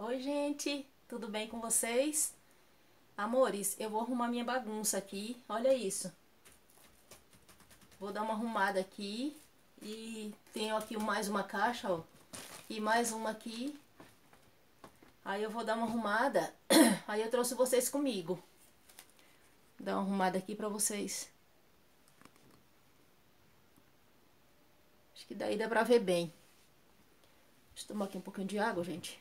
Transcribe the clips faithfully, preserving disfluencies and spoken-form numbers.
Oi, gente, tudo bem com vocês? Amores, eu vou arrumar minha bagunça aqui, olha isso. Vou dar uma arrumada aqui e tenho aqui mais uma caixa, ó, e mais uma aqui. Aí eu vou dar uma arrumada, aí eu trouxe vocês comigo. Vou dar uma arrumada aqui pra vocês. Acho que daí dá pra ver bem. Deixa eu tomar aqui um pouquinho de água, gente.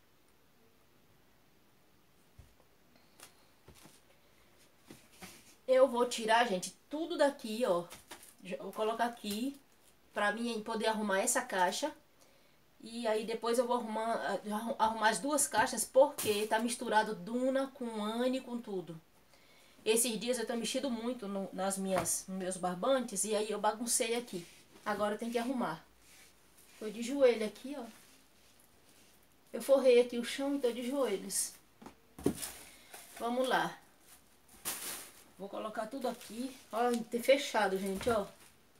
Eu vou tirar, gente, tudo daqui, ó. Vou colocar aqui pra mim poder arrumar essa caixa. E aí depois eu vou arrumar, arrumar as duas caixas porque tá misturado Duna com Anne com tudo. Esses dias eu tô mexido muito no, nas minhas, nos meus barbantes e aí eu baguncei aqui. Agora tem que arrumar. Tô de joelho aqui, ó. Eu forrei aqui o chão e tô de joelhos. Vamos lá. Vou colocar tudo aqui. Ó, tem fechado, gente, ó.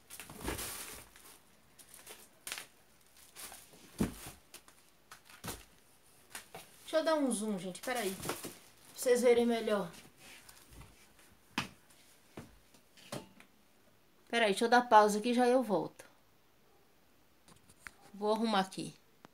Deixa eu dar um zoom, gente, peraí. Pra vocês verem melhor. Peraí, deixa eu dar pausa aqui e já eu volto. Vou arrumar aqui.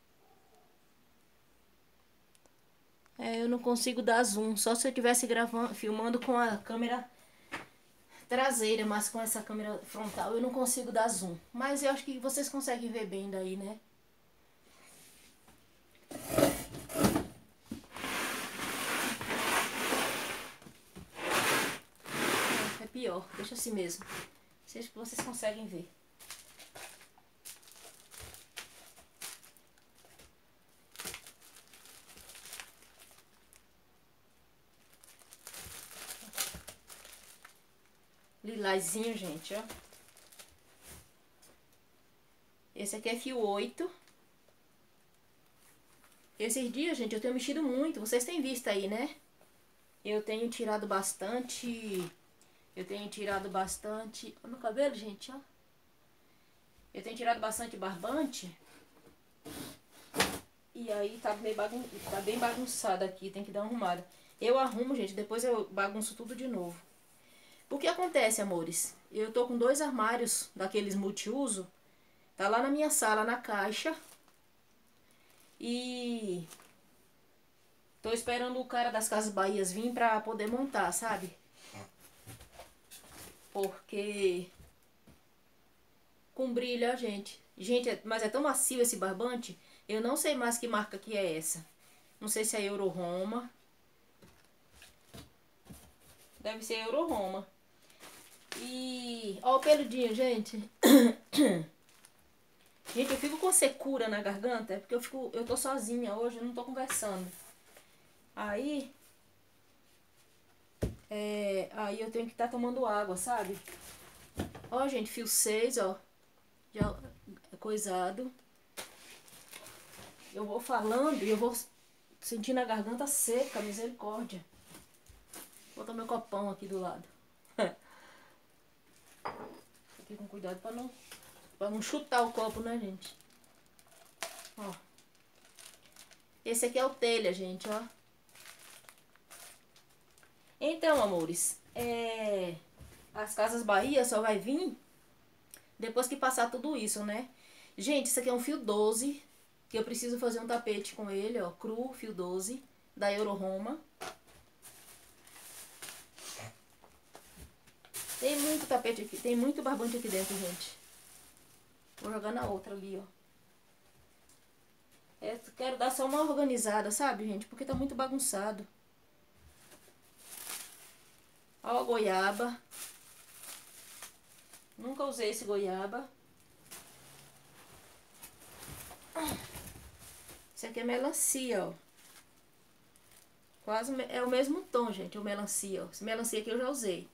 É, eu não consigo dar zoom, só se eu estivesse gravando, filmando com a câmera traseira, mas com essa câmera frontal eu não consigo dar zoom. Mas eu acho que vocês conseguem ver bem daí, né? É pior, deixa assim mesmo. Seja que vocês conseguem ver. Lilazinho, gente, ó. Esse aqui é fio oito. Esses dias, gente, eu tenho mexido muito. Vocês têm visto aí, né? Eu tenho tirado bastante... Eu tenho tirado bastante... Olha o meu cabelo, gente, ó. Eu tenho tirado bastante barbante. E aí tá bem, bagun... tá bem bagunçado aqui. Tem que dar uma arrumada. Eu arrumo, gente. Depois eu bagunço tudo de novo. O que acontece, amores? Eu tô com dois armários daqueles multiuso. Tá lá na minha sala, na caixa. E... tô esperando o cara das Casas Bahias vir pra poder montar, sabe? Porque... com brilho, ó, gente. Gente, é... mas é tão macio esse barbante. Eu não sei mais que marca que é essa. Não sei se é Euro Roma. Deve ser Euro Roma. E... ó o peludinho, gente. Gente, eu fico com secura na garganta, é porque eu fico, eu tô sozinha hoje, eu não tô conversando. Aí, é, aí eu tenho que estar tá tomando água, sabe? Ó, gente, fio seis, ó, já coisado. Eu vou falando e eu vou sentindo a garganta seca, misericórdia. Vou botar meu copão aqui do lado. Aqui com cuidado pra não, pra não chutar o copo, né, gente? Ó. Esse aqui é o telha, gente, ó. Então, amores, é... as Casas Bahia só vai vir depois que passar tudo isso, né? Gente, isso aqui é um fio doze, que eu preciso fazer um tapete com ele, ó, cru, fio doze, da Euro Roma. Tem muito tapete aqui, tem muito barbante aqui dentro, gente. Vou jogar na outra ali, ó. É, quero dar só uma organizada, sabe, gente? Porque tá muito bagunçado. Ó, a goiaba. Nunca usei esse goiaba. Esse aqui é melancia, ó. Quase é o mesmo tom, gente, o melancia, ó. Esse melancia aqui eu já usei.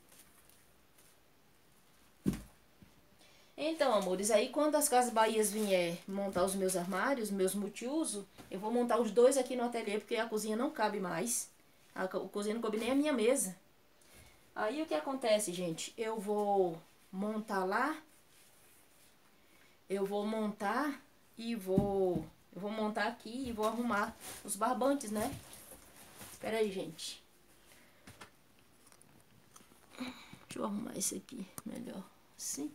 Então, amores, aí quando as Casas Bahias vier montar os meus armários, meus multiuso, eu vou montar os dois aqui no ateliê, porque a cozinha não cabe mais. A cozinha não cabe nem a minha mesa. Aí o que acontece, gente? Eu vou montar lá. Eu vou montar e vou... Eu vou montar aqui e vou arrumar os barbantes, né? Espera aí, gente. Deixa eu arrumar esse aqui melhor. Assim.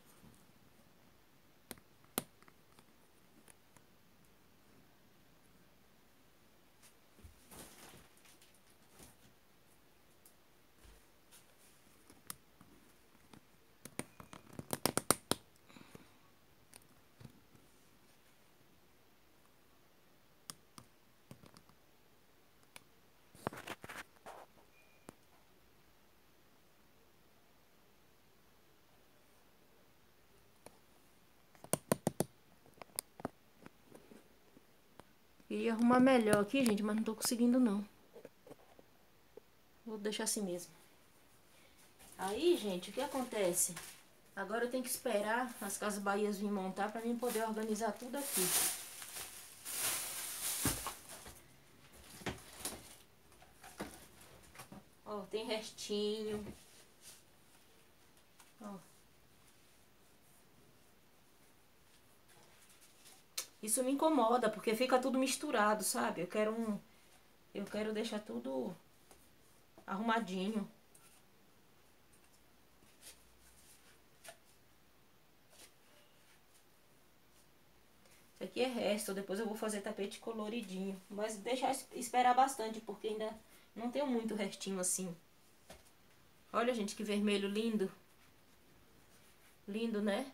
Queria arrumar melhor aqui, gente, mas não tô conseguindo, não. Vou deixar assim mesmo. Aí, gente, o que acontece? Agora eu tenho que esperar as Casas Bahias vir montar pra mim poder organizar tudo aqui. Ó, tem restinho. Ó. Isso me incomoda, porque fica tudo misturado, sabe? Eu quero um... Eu quero deixar tudo arrumadinho. Isso aqui é resto, depois eu vou fazer tapete coloridinho. Mas deixar esperar bastante, porque ainda não tenho muito restinho assim. Olha, gente, que vermelho lindo. Lindo, né?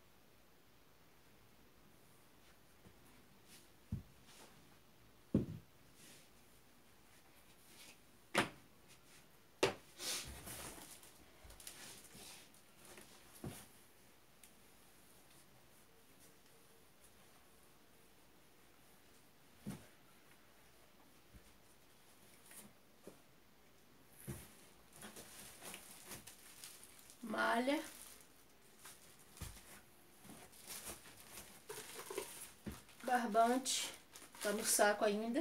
Malha. Barbante. Tá no saco ainda.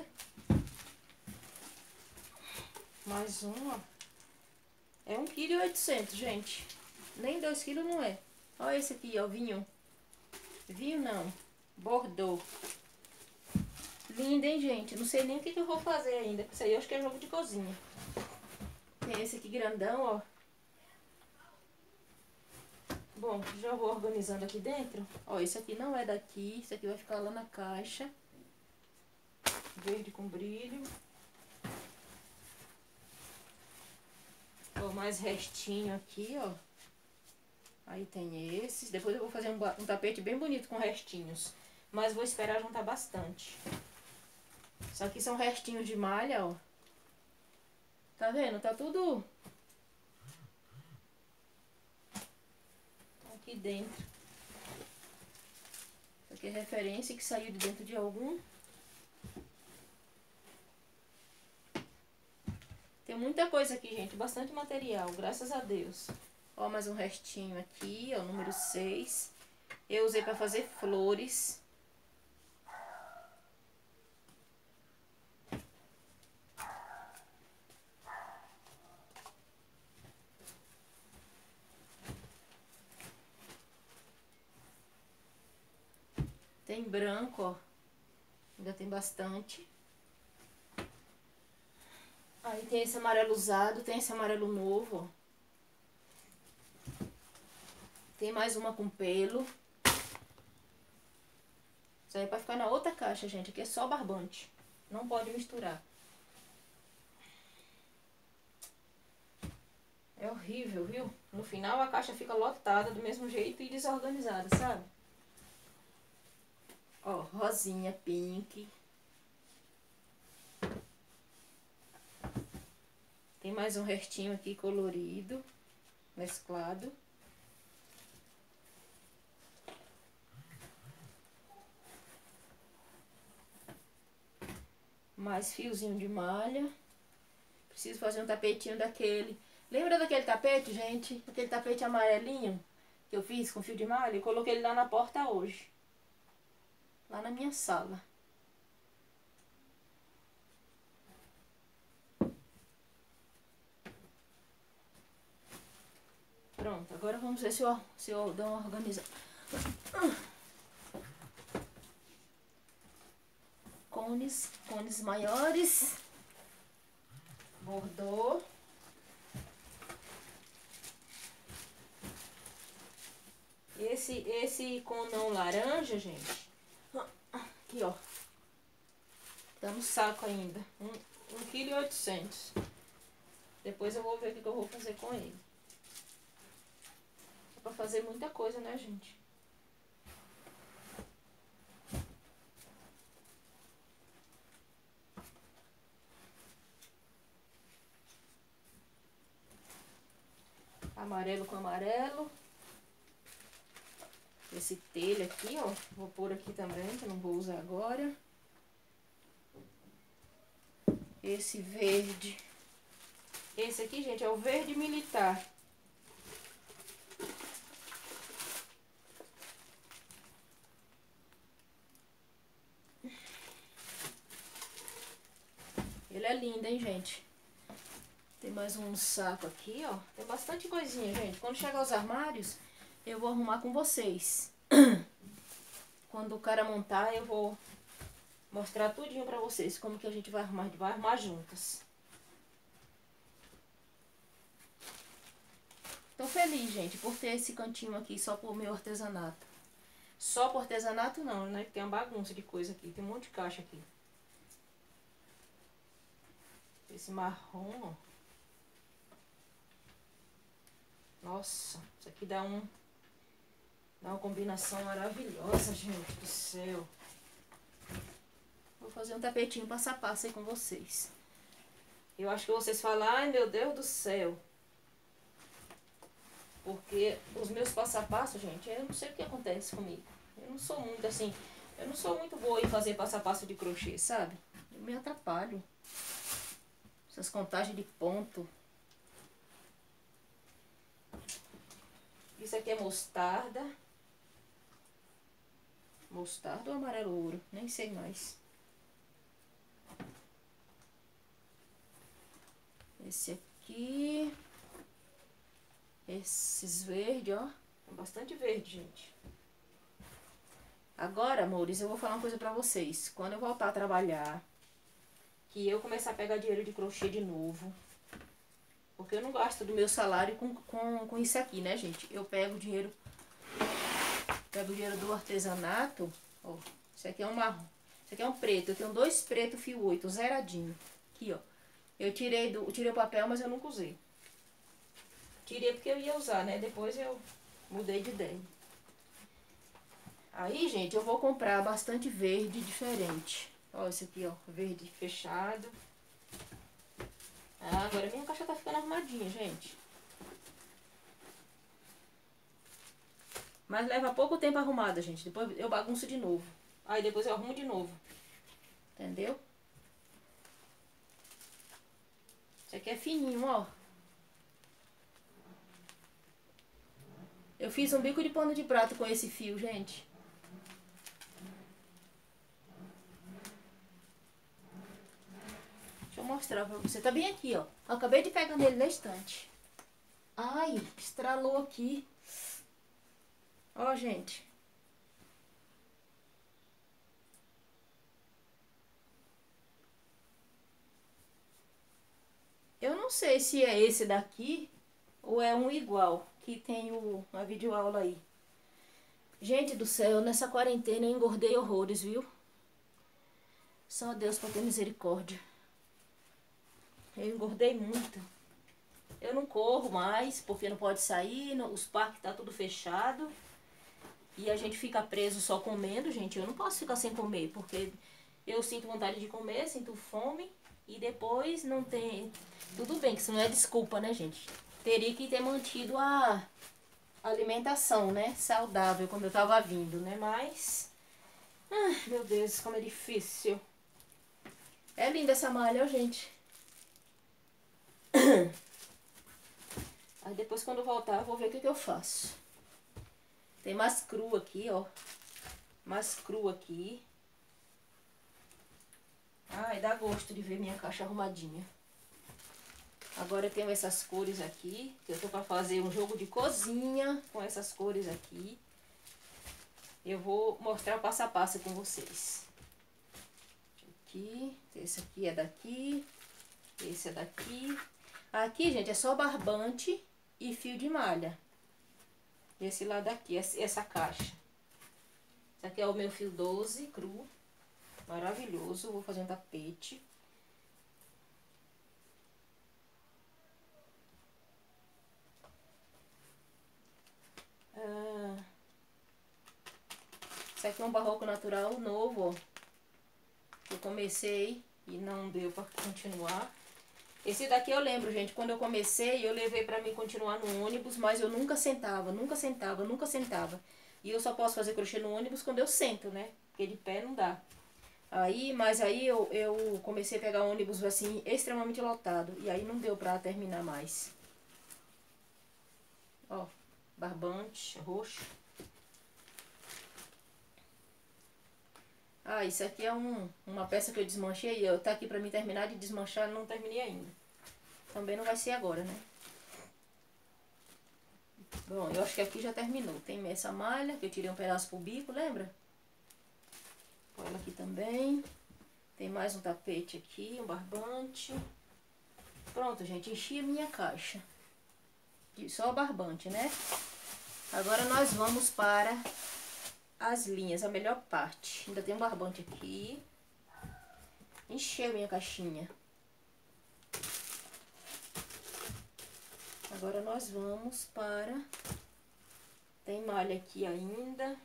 Mais um, ó. É um quilo e oitocentos, gente. Nem dois quilos não é. Olha esse aqui, ó, vinho. Vinho não. Bordeaux. Lindo, hein, gente? Não sei nem o que, que eu vou fazer ainda. Isso aí eu acho que é jogo de cozinha. Tem esse aqui grandão, ó. Bom, já vou organizando aqui dentro. Ó, esse aqui não é daqui. Esse aqui vai ficar lá na caixa. Verde com brilho. Ó, mais restinho aqui, ó. Aí tem esses. Depois eu vou fazer um, um tapete bem bonito com restinhos. Mas vou esperar juntar bastante. Isso aqui são restinhos de malha, ó. Tá vendo? Tá tudo aqui dentro. Isso aqui é referência que saiu de dentro de algum. Tem muita coisa aqui, gente. Bastante material, graças a Deus. Ó, mais um restinho aqui, ó, número seis. Eu usei pra fazer flores. Tem branco, ó. Ainda tem bastante. Aí tem esse amarelo usado, tem esse amarelo novo, ó. Tem mais uma com pelo. Isso aí é pra ficar na outra caixa, gente. Aqui é só barbante. Não pode misturar. É horrível, viu? No final a caixa fica lotada do mesmo jeito e desorganizada, sabe? Ó, rosinha, pink. Tem mais um restinho aqui colorido, mesclado. Mais fiozinho de malha. Preciso fazer um tapetinho daquele. Lembra daquele tapete, gente? Aquele tapete amarelinho que eu fiz com fio de malha? Eu coloquei ele lá na porta hoje. Lá na minha sala. Pronto, agora vamos ver se eu, se eu dou uma organizada. cones, cones maiores, bordô. Esse, esse conão laranja, gente, aqui, ó, tá no saco ainda, um, um quilo e oitocentos. Depois eu vou ver o que eu vou fazer com ele. É pra fazer muita coisa, né, gente? Amarelo com amarelo. Esse telha aqui, ó, vou pôr aqui também, que eu não vou usar agora. Esse verde. Esse aqui, gente, é o verde militar. Ele é lindo, hein, gente? Tem mais um saco aqui, ó. Tem bastante coisinha, gente. Quando chegar os armários, eu vou arrumar com vocês. Quando o cara montar, eu vou mostrar tudinho pra vocês. Como que a gente vai arrumar. A gente vai arrumar juntas. Tô feliz, gente, por ter esse cantinho aqui só pro meu artesanato. Só pro artesanato não, né? Tem uma bagunça de coisa aqui. Tem um monte de caixa aqui. Esse marrom, ó. Nossa, isso aqui dá um... Dá uma combinação maravilhosa, gente do céu. Vou fazer um tapetinho passo a passo aí com vocês. Eu acho que vocês falam, ai meu Deus do céu. Porque os meus passo a passo, gente, eu não sei o que acontece comigo. Eu não sou muito assim, eu não sou muito boa em fazer passo a passo de crochê, sabe? Eu me atrapalho. Essas contagens de ponto. Isso aqui é mostarda. Mostarda ou amarelo ouro? Nem sei mais. Esse aqui. Esses verdes, ó. Bastante verde, gente. Agora, amores, eu vou falar uma coisa pra vocês. Quando eu voltar a trabalhar, que eu começar a pegar dinheiro de crochê de novo, porque eu não gasto do meu salário com, com, com isso aqui, né, gente? Eu pego dinheiro, pego dinheiro do artesanato, ó. Isso aqui é um marrom, isso aqui é um preto. Eu tenho dois pretos fio oito, zeradinho. Aqui, ó. Eu tirei, do, tirei o papel, mas eu nunca usei. Tirei porque eu ia usar, né? Depois eu mudei de ideia. Aí, gente, eu vou comprar bastante verde diferente. Ó, esse aqui, ó, verde fechado. Ah, agora minha caixa tá ficando arrumadinha, gente. Mas leva pouco tempo arrumada, gente. Depois eu bagunço de novo. Aí depois eu arrumo de novo. Entendeu? Esse aqui é fininho, ó. Eu fiz um bico de pano de prato com esse fio, gente. Deixa eu mostrar pra você. Tá bem aqui, ó. Eu acabei de pegar nele na estante. Ai, estralou aqui. Ó, gente. Eu não sei se é esse daqui ou é um igual, que tem o, a videoaula aí. Gente do céu, nessa quarentena eu engordei horrores, viu? Só Deus pra ter misericórdia. Eu engordei muito. Eu não corro mais, porque não pode sair, não, os parques tá tudo fechado. E a gente fica preso só comendo, gente. Eu não posso ficar sem comer, porque eu sinto vontade de comer, sinto fome. E depois não tem... Tudo bem, que isso não é desculpa, né, gente? Teria que ter mantido a alimentação, né? Saudável, quando eu tava vindo, né? Mas... Ai, meu Deus, como é difícil. É linda essa malha, ó, gente. Aí depois, quando eu voltar, eu vou ver o que, que eu faço. Tem mais cru aqui, ó. Mais cru aqui. Ai, dá gosto de ver minha caixa arrumadinha. Agora eu tenho essas cores aqui, que eu tô pra fazer um jogo de cozinha com essas cores aqui. Eu vou mostrar passo a passo com vocês. Deixa eu aqui, esse aqui é daqui, esse é daqui. Aqui, gente, é só barbante e fio de malha. Esse lado aqui, essa caixa. Esse aqui é o meu fio doze, cru. Maravilhoso. Vou fazer um tapete. Ah, esse aqui é um barroco natural novo, ó. Eu comecei e não deu pra continuar. Esse daqui eu lembro, gente, quando eu comecei, eu levei pra mim continuar no ônibus, mas eu nunca sentava, nunca sentava, nunca sentava. E eu só posso fazer crochê no ônibus quando eu sento, né? Porque de pé não dá. Aí, mas aí eu, eu comecei a pegar ônibus, assim, extremamente lotado. E aí não deu pra terminar mais. Ó, barbante roxo. Ah, isso aqui é um, uma peça que eu desmanchei. Eu, tá aqui pra mim terminar de desmanchar, não terminei ainda. Também não vai ser agora, né? Bom, eu acho que aqui já terminou. Tem essa malha, que eu tirei um pedaço pro bico, lembra? Põe ela aqui também. Tem mais um tapete aqui, um barbante. Pronto, gente, enchi a minha caixa. Só barbante, né? Agora nós vamos para as linhas, a melhor parte. Ainda tem um barbante aqui. Encheu minha caixinha. Agora nós vamos para... Tem malha aqui ainda.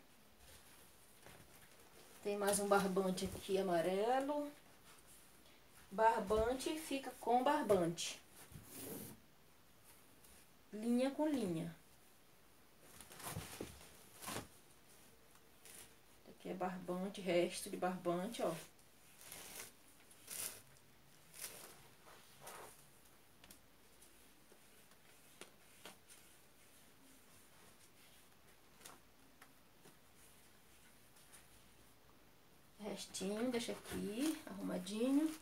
Tem mais um barbante aqui amarelo. Barbante fica com barbante. Linha com linha. Aqui é barbante, resto de barbante, ó. Restinho, deixa aqui, arrumadinho.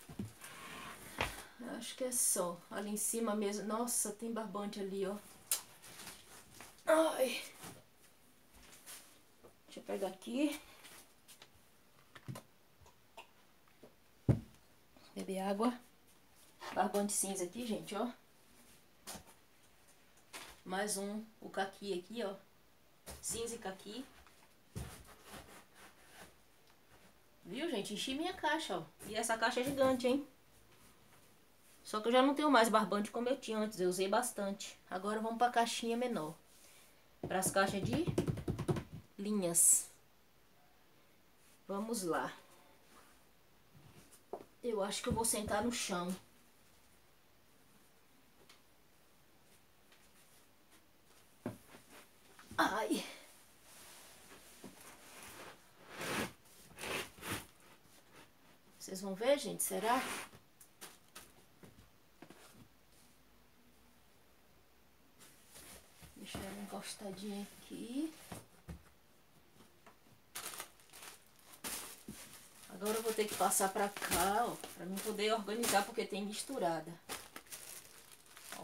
Acho que é só. Ali em cima mesmo. Nossa, tem barbante ali, ó. Ai. Deixa eu pegar aqui. Beber água. Barbante cinza aqui, gente, ó. Mais um, o caqui aqui, ó. Cinza e caqui. Viu, gente? Enchi minha caixa, ó. E essa caixa é gigante, hein? Só que eu já não tenho mais barbante como eu tinha antes. Eu usei bastante. Agora vamos pra caixinha menor. Para as caixas de linhas. Vamos lá. Eu acho que eu vou sentar no chão. Ai. Vocês vão ver, gente? Será? Deixa ela encostadinha aqui. Agora eu vou ter que passar pra cá, ó, pra mim poder organizar, porque tem misturada. Ó.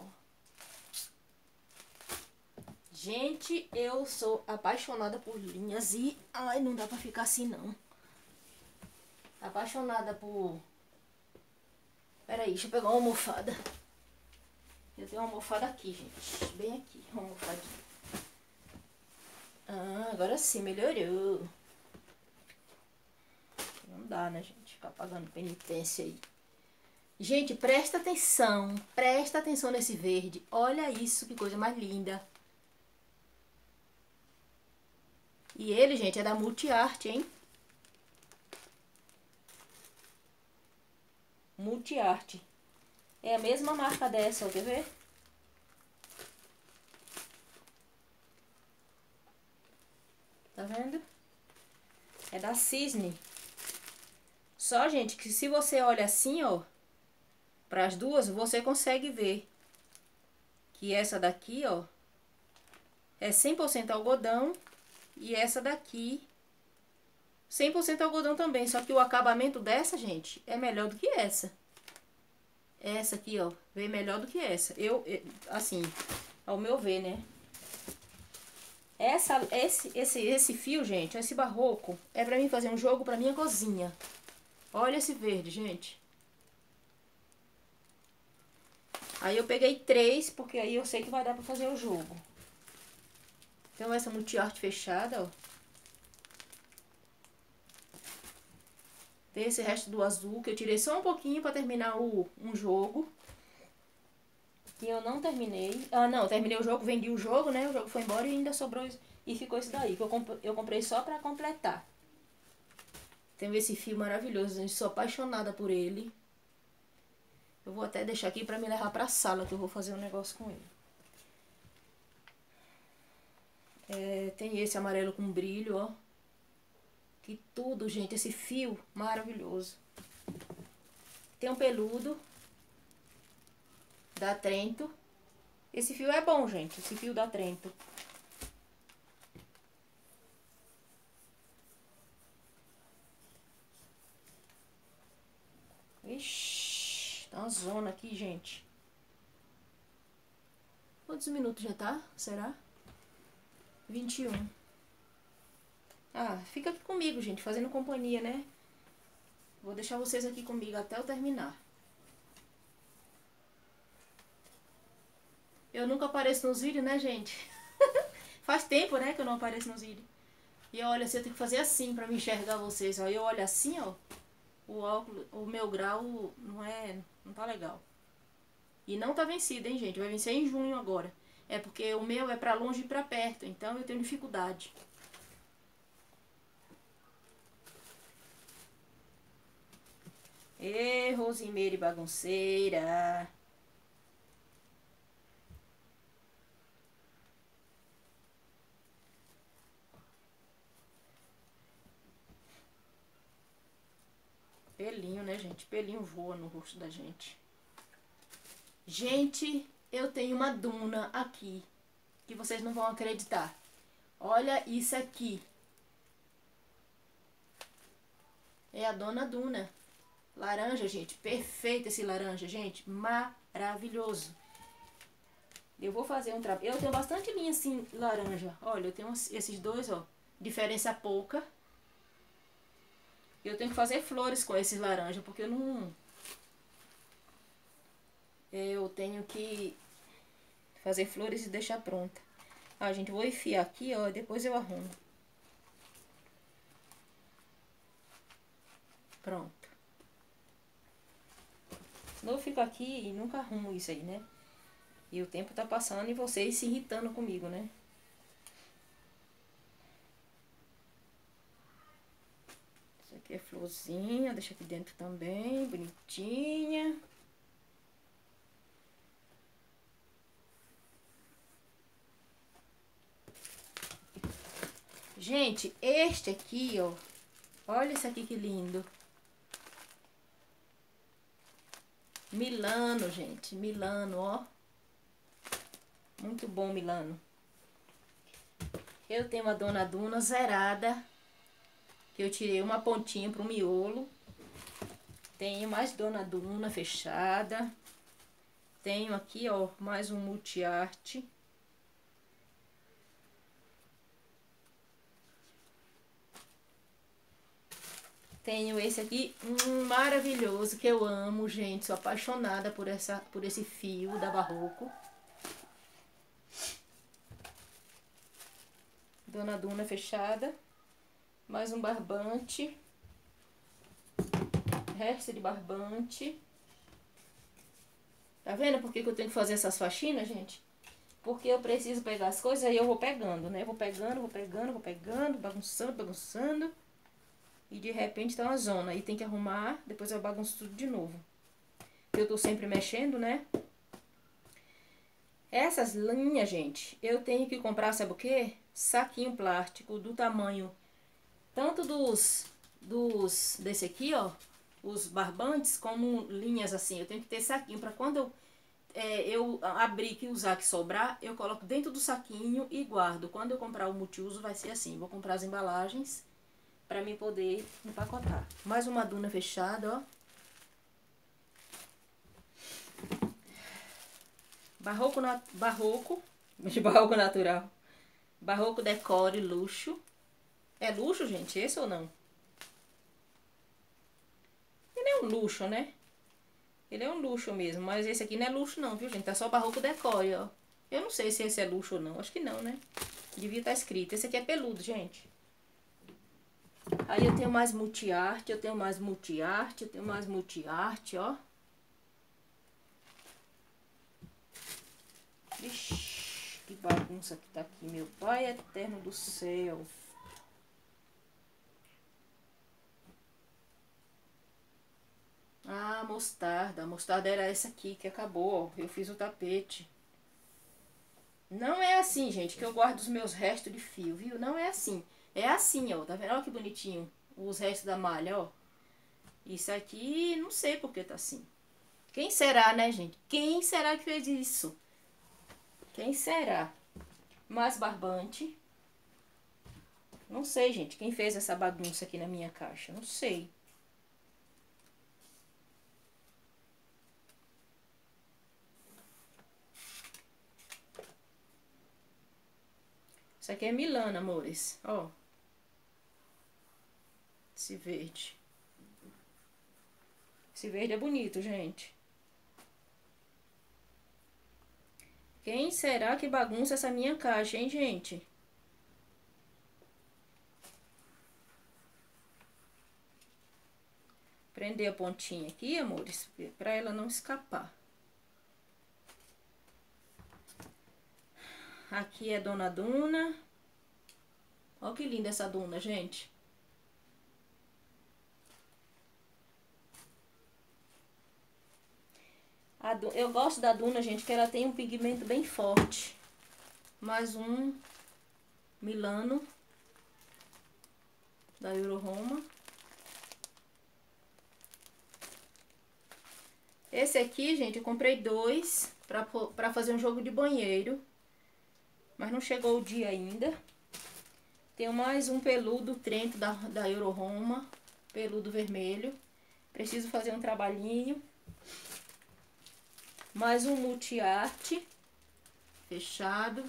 Gente, eu sou apaixonada por linhas e... Ai, não dá pra ficar assim, não. Apaixonada por... Peraí, deixa eu pegar uma almofada. Eu tenho uma almofada aqui, gente. Bem aqui, uma almofadinha. Ah, agora sim, melhorou. Não dá, né, gente? Ficar pagando penitência aí. Gente, presta atenção. Presta atenção nesse verde. Olha isso, que coisa mais linda. E ele, gente, é da Multiarte, hein? Multiarte. É a mesma marca dessa, ó, quer ver? Tá vendo? É da Cisne. Só, gente, que se você olha assim, ó, para as duas, você consegue ver que essa daqui, ó, é cem por cento algodão e essa daqui cem por cento algodão também, só que o acabamento dessa, gente, é melhor do que essa. Essa aqui, ó, veio melhor do que essa. Eu, assim, ao meu ver, né? Essa, esse, esse, esse fio, gente, esse barroco, é pra mim fazer um jogo pra minha cozinha. Olha esse verde, gente. Aí eu peguei três, porque aí eu sei que vai dar pra fazer o jogo. Então essa multi-arte fechada, ó. Tem esse resto do azul, que eu tirei só um pouquinho pra terminar o, um jogo. Que eu não terminei. Ah, não, eu terminei o jogo, vendi o jogo, né? O jogo foi embora e ainda sobrou e ficou esse daí, que eu, comp eu comprei só pra completar. Tem esse fio maravilhoso, gente. Sou apaixonada por ele. Eu vou até deixar aqui pra me levar pra sala, que eu vou fazer um negócio com ele. É, tem esse amarelo com brilho, ó. Que tudo, gente. Esse fio maravilhoso. Tem um peludo da Trento. Esse fio é bom, gente. Esse fio da Trento. Ixi, tá uma zona aqui, gente. Quantos minutos já tá? Será? vinte e um. Ah, fica aqui comigo, gente, fazendo companhia, né? Vou deixar vocês aqui comigo até eu terminar. Eu nunca apareço nos vídeos, né, gente? Faz tempo, né, que eu não apareço nos vídeos. E olha, assim, eu tenho que fazer assim pra me enxergar vocês, ó. Eu olho assim, ó. O óculos, o meu grau não é, não tá legal. E não tá vencido, hein, gente? Vai vencer em junho agora. É porque o meu é pra longe e pra perto, então eu tenho dificuldade. Ê, Rosimeire bagunceira. Pelinho, né, gente? Pelinho voa no rosto da gente. Gente, eu tenho uma duna aqui, que vocês não vão acreditar. Olha isso aqui. É a Dona Duna. Laranja, gente. Perfeito esse laranja, gente. Maravilhoso. Eu vou fazer um trabalho. Eu tenho bastante linha assim, laranja. Olha, eu tenho esses dois, ó. Diferença pouca. Eu tenho que fazer flores com esses laranja, porque eu não... Eu tenho que fazer flores e deixar pronta. Ah, gente, vou enfiar aqui, ó. Depois eu arrumo. Pronto. Senão eu fico aqui e nunca arrumo isso aí, né? E o tempo tá passando e vocês se irritando comigo, né? Isso aqui é florzinha, deixa aqui dentro também, bonitinha. Gente, este aqui, ó. Olha isso aqui que lindo. Milano, gente. Milano, ó. Muito bom, Milano. Eu tenho uma Dona Duna zerada. Que eu tirei uma pontinha pro miolo. Tenho mais Dona Duna fechada. Tenho aqui, ó, mais um multi-arte. Tenho esse aqui, um maravilhoso, que eu amo, gente. Sou apaixonada por, essa, por esse fio da Barroco. Dona Duna fechada. Mais um barbante. Resto de barbante. Tá vendo por que que eu tenho que fazer essas faxinas, gente? Porque eu preciso pegar as coisas e eu vou pegando, né? Vou pegando, vou pegando, vou pegando, bagunçando, bagunçando. E de repente tá uma zona. Aí tem que arrumar, depois eu bagunço tudo de novo. Eu tô sempre mexendo, né? Essas linhas, gente, eu tenho que comprar, sabe o quê? Saquinho plástico do tamanho, tanto dos, dos desse aqui, ó, os barbantes, como linhas assim. Eu tenho que ter saquinho para quando eu, é, eu abrir que usar, que sobrar, eu coloco dentro do saquinho e guardo. Quando eu comprar o multiuso vai ser assim. Vou comprar as embalagens para mim poder empacotar. Mais uma duna fechada, ó. Barroco, na, barroco, de barroco natural. Barroco Decore Luxo. É luxo, gente, esse ou não? é um luxo, né? Ele é um luxo mesmo, mas esse aqui não é luxo não, viu, gente? Tá só Barroco Decore, ó. Eu não sei se esse é luxo ou não, acho que não, né? Devia estar escrito. Esse aqui é peludo, gente. Aí eu tenho mais multiarte, eu tenho mais multiarte, eu tenho mais multiarte, ó. Ixi, que bagunça que tá aqui, meu pai eterno do céu. Ah, mostarda. A mostarda era essa aqui que acabou, ó. Eu fiz o tapete. Não é assim, gente, que eu guardo os meus restos de fio, viu? Não é assim. É assim, ó. Tá vendo? Olha que bonitinho. Os restos da malha, ó. Isso aqui, não sei por que tá assim. Quem será, né, gente? Quem será que fez isso? Quem será? Mais barbante. Não sei, gente. Quem fez essa bagunça aqui na minha caixa? Não sei. Isso aqui é Milana, amores. Ó. Esse verde. Esse verde é bonito, gente. Quem será que bagunça essa minha caixa, hein, gente? Prender a pontinha aqui, amores, pra ela não escapar. Aqui é Dona Duna. Olha que linda essa duna, gente. A du... Eu gosto da duna, gente, que ela tem um pigmento bem forte. Mais um Milano da Euro Roma. Esse aqui, gente, eu comprei dois pra, pra fazer um jogo de banheiro. Mas não chegou o dia ainda. Tenho mais um peludo Trento da, da Euro Roma. Peludo vermelho. Preciso fazer um trabalhinho. Mais um multiarte. Fechado.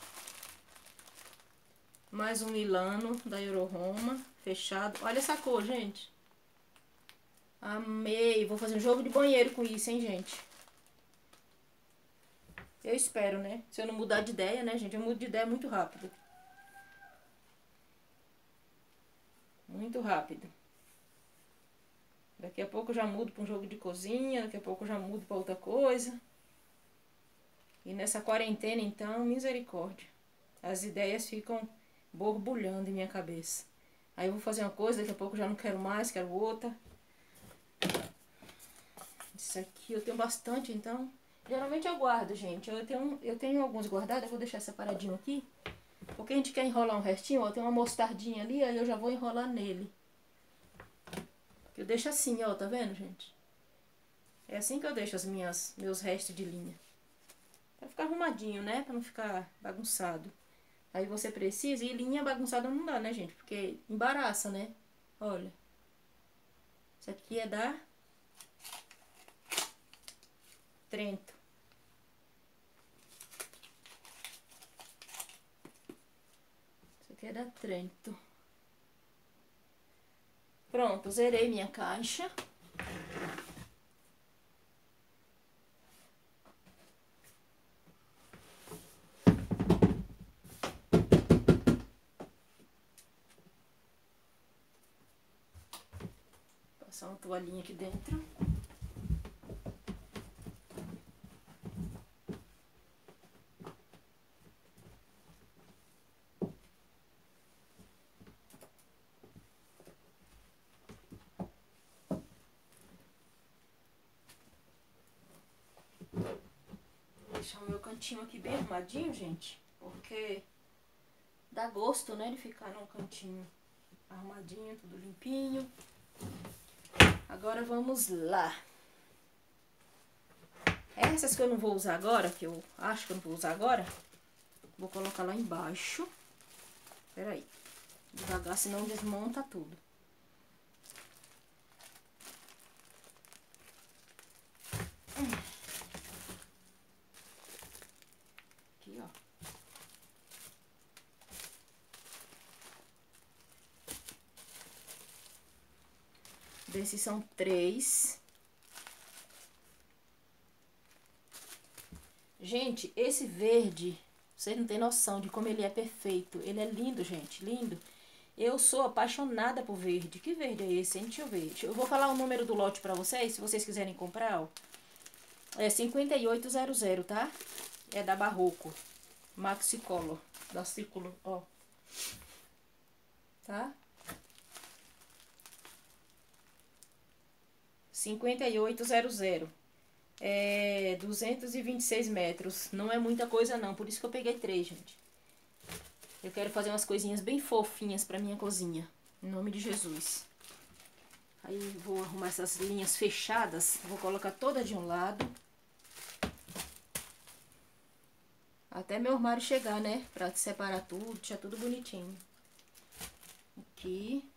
Mais um Milano da Euro Roma. Fechado. Olha essa cor, gente. Amei. Vou fazer um jogo de banheiro com isso, hein, gente. Eu espero, né? Se eu não mudar de ideia, né, gente? Eu mudo de ideia muito rápido. Muito rápido. Daqui a pouco eu já mudo para um jogo de cozinha. Daqui a pouco eu já mudo para outra coisa. E nessa quarentena, então, misericórdia. As ideias ficam borbulhando em minha cabeça. Aí eu vou fazer uma coisa, daqui a pouco eu já não quero mais, quero outra. Isso aqui eu tenho bastante, então... Geralmente eu guardo, gente. Eu tenho, eu tenho alguns guardados, eu vou deixar separadinho aqui. Porque a gente quer enrolar um restinho, ó. Tem uma mostardinha ali, aí eu já vou enrolar nele. Eu deixo assim, ó, tá vendo, gente? É assim que eu deixo as minhas, meus restos de linha. Pra ficar arrumadinho, né? Pra não ficar bagunçado. Aí você precisa, e linha bagunçada não dá, né, gente? Porque embaraça, né? Olha. Isso aqui é da Trento. Isso aqui é da Trento. Pronto, zerei minha caixa. Passar uma toalhinha aqui dentro. Deixar o meu cantinho aqui bem arrumadinho, gente. Porque dá gosto, né, de ficar num cantinho arrumadinho, tudo limpinho. Agora vamos lá. Essas que eu não vou usar agora, que eu acho que eu não vou usar agora, vou colocar lá embaixo. Pera aí. Devagar, senão desmonta tudo. Aqui, ó. Desses são três. Gente, esse verde, vocês não têm noção de como ele é perfeito. Ele é lindo, gente, lindo. Eu sou apaixonada por verde. Que verde é esse, hein? Deixa eu ver. Eu vou falar o número do lote pra vocês, se vocês quiserem comprar, ó. É cinquenta e oito zero zero, tá? É da Barroco. Maxicolor. Da Círculo, ó. Tá? cinquenta e oito zero zero. É duzentos e vinte e seis metros. Não é muita coisa não, por isso que eu peguei três, gente. Eu quero fazer umas coisinhas bem fofinhas pra minha cozinha. Em nome de Jesus. Aí vou arrumar essas linhas fechadas. Vou colocar toda de um lado. Até meu armário chegar, né? Pra separar tudo, deixar tudo bonitinho. Aqui.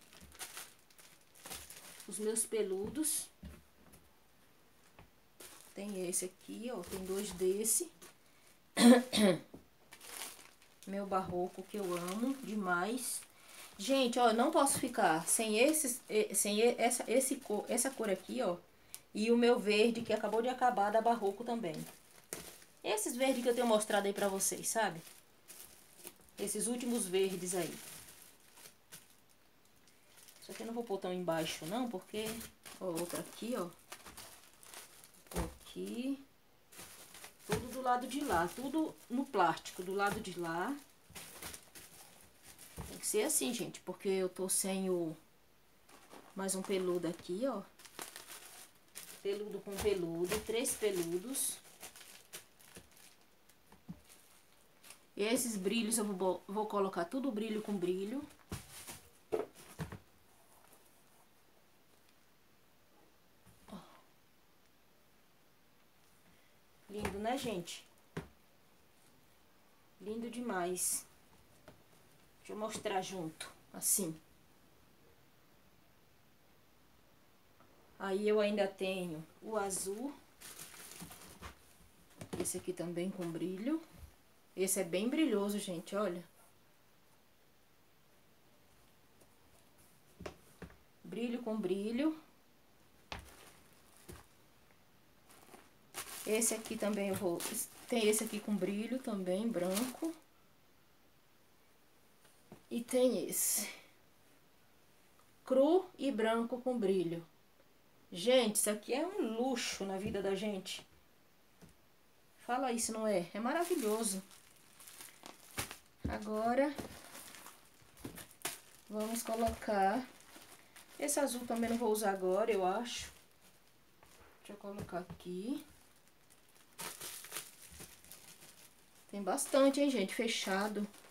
Os meus peludos. Tem esse aqui, ó. Tem dois desse. Meu Barroco, que eu amo demais. Gente, ó, eu não posso ficar sem, esses, sem essa, esse cor, essa cor aqui, ó. E o meu verde, que acabou de acabar, da Barroco também. Esses verdes que eu tenho mostrado aí pra vocês, sabe? Esses últimos verdes aí. Isso aqui eu não vou pôr tão embaixo, não, porque... Ó, outra aqui, ó. Aqui. Tudo do lado de lá, tudo no plástico, do lado de lá. Tem que ser assim, gente, porque eu tô sem o... Mais um peludo aqui, ó. Peludo com peludo, três peludos. E esses brilhos eu vou, vou colocar tudo brilho com brilho. Lindo, né, gente? Lindo demais. Deixa eu mostrar junto, assim. Aí eu ainda tenho o azul. Esse aqui também com brilho. Esse é bem brilhoso, gente, olha. Brilho com brilho. Esse aqui também eu vou... Tem esse aqui com brilho também, branco. E tem esse. Cru e branco com brilho. Gente, isso aqui é um luxo na vida da gente. Fala isso, não é? É maravilhoso. Agora, vamos colocar... Esse azul também não vou usar agora, eu acho. Deixa eu colocar aqui. Tem bastante, hein, gente? Fechado.